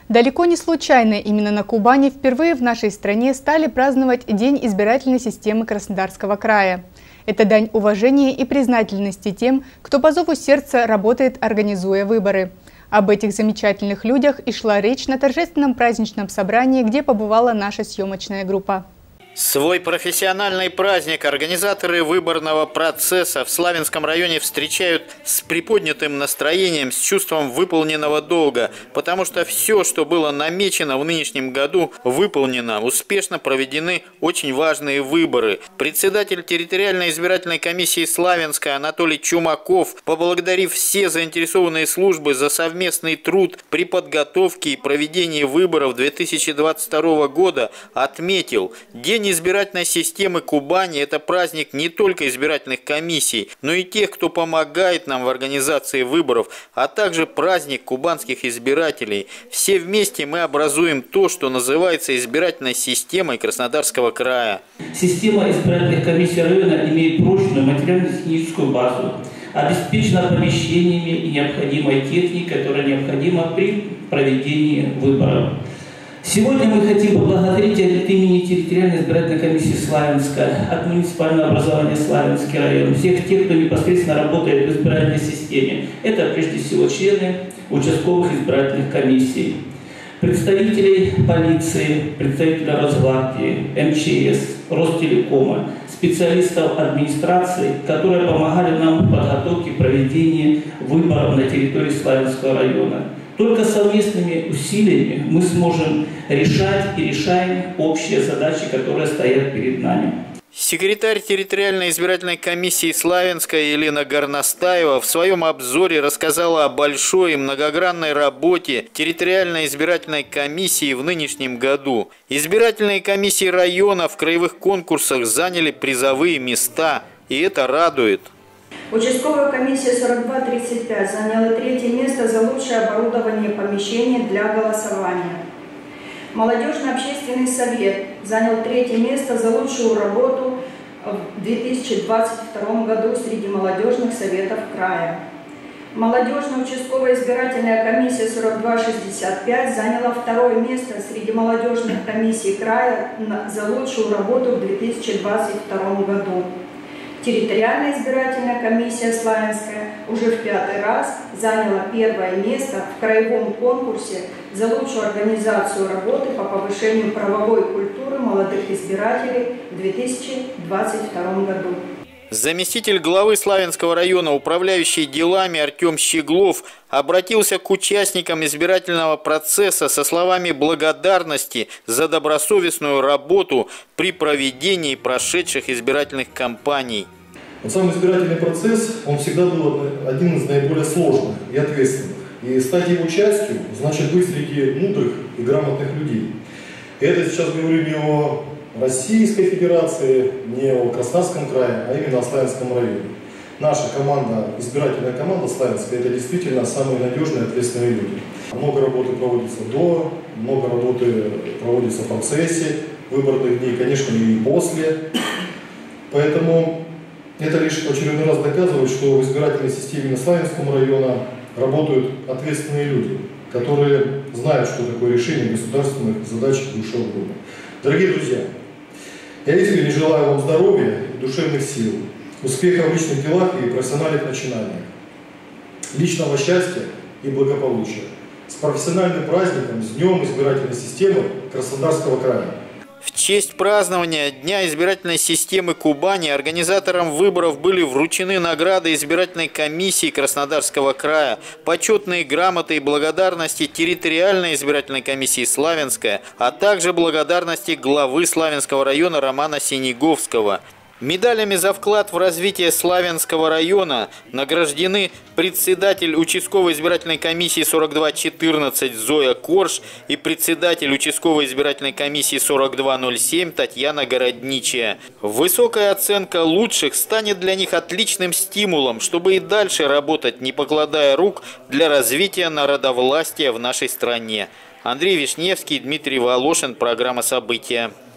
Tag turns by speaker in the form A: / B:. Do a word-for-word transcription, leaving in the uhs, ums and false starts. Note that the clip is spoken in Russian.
A: Далеко не случайно именно на Кубани впервые в нашей стране стали праздновать День избирательной системы Краснодарского края. Это дань уважения и признательности тем, кто по зову сердца работает, организуя выборы. Об этих замечательных людях и шла речь на торжественном праздничном собрании, где побывала наша съемочная группа.
B: Свой профессиональный праздник организаторы выборного процесса в Славянском районе встречают с приподнятым настроением, с чувством выполненного долга, потому что все, что было намечено в нынешнем году, выполнено. Успешно проведены очень важные выборы. Председатель территориальной избирательной комиссии Славянска Анатолий Чумаков, поблагодарив все заинтересованные службы за совместный труд при подготовке и проведении выборов две тысячи двадцать второго года, отметил: День избирательной системы Кубани – это праздник не только избирательных комиссий, но и тех, кто помогает нам в организации выборов, а также праздник кубанских избирателей. Все вместе мы образуем то, что называется избирательной системой Краснодарского края.
C: Система избирательных комиссий района имеет прочную материально-техническую базу, обеспечена помещениями и необходимой техникой, которая необходима при проведении выборов. Сегодня мы хотим поблагодарить от имени территориальной избирательной комиссии Славянска, от муниципального образования Славянский район, всех тех, кто непосредственно работает в избирательной системе. Это прежде всего члены участковых избирательных комиссий, представителей полиции, представителей Росгвардии, эм че эс, Ростелекома, специалистов администрации, которые помогали нам в подготовке и проведении выборов на территории Славянского района. Только совместными усилиями мы сможем решать и решаем общие задачи, которые стоят перед нами.
B: Секретарь территориальной избирательной комиссии Славянска Елена Горностаева в своем обзоре рассказала о большой и многогранной работе территориальной избирательной комиссии в нынешнем году. Избирательные комиссии района в краевых конкурсах заняли призовые места, и это радует.
D: Участковая комиссия сорок два тридцать пять заняла третье место за лучшее оборудование помещений для голосования. Молодежный общественный совет занял третье место за лучшую работу в две тысячи двадцать втором году среди молодежных советов края. Молодежная участковая избирательная комиссия сорок два шестьдесят пять заняла второе место среди молодежных комиссий края за лучшую работу в две тысячи двадцать втором году. Территориальная избирательная комиссия Славянская уже в пятый раз заняла первое место в краевом конкурсе за лучшую организацию работы по повышению правовой культуры молодых избирателей в две тысячи двадцать втором году.
B: Заместитель главы Славянского района, управляющий делами Артем Щеглов, обратился к участникам избирательного процесса со словами благодарности за добросовестную работу при проведении прошедших избирательных кампаний.
E: Вот сам избирательный процесс, он всегда был один из наиболее сложных и ответственных. И стать его частью, значит быть среди мудрых и грамотных людей. И это сейчас говорю не о Российской Федерации, не о Краснодарском крае, а именно о Славянском районе. Наша команда, избирательная команда Славянская, это действительно самые надежные и ответственные люди. Много работы проводится до, много работы проводится в процессе выборных дней, конечно, и после. Поэтому это лишь в очередной раз доказывает, что в избирательной системе Славянского района работают ответственные люди, которые знают, что такое решение государственных задач и душевных выборов. Дорогие друзья, я искренне желаю вам здоровья и душевных сил, успеха в личных делах и профессиональных начинаниях, личного счастья и благополучия. С профессиональным праздником, с Днем избирательной системы Краснодарского края.
B: В честь празднования Дня избирательной системы Кубани организаторам выборов были вручены награды избирательной комиссии Краснодарского края, почетные грамоты и благодарности территориальной избирательной комиссии Славянская, а также благодарности главы Славянского района Романа Синеговского. Медалями за вклад в развитие Славянского района награждены председатель участковой избирательной комиссии сорок два четырнадцать Зоя Корж и председатель участковой избирательной комиссии сорок два ноль семь Татьяна Городничая. Высокая оценка лучших станет для них отличным стимулом, чтобы и дальше работать, не покладая рук, для развития народовластия в нашей стране. Андрей Вишневский, Дмитрий Волошин, программа «События».